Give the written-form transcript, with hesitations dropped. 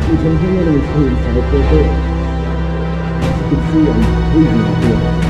You can hear it inside the door. You can see I'm breathing out here.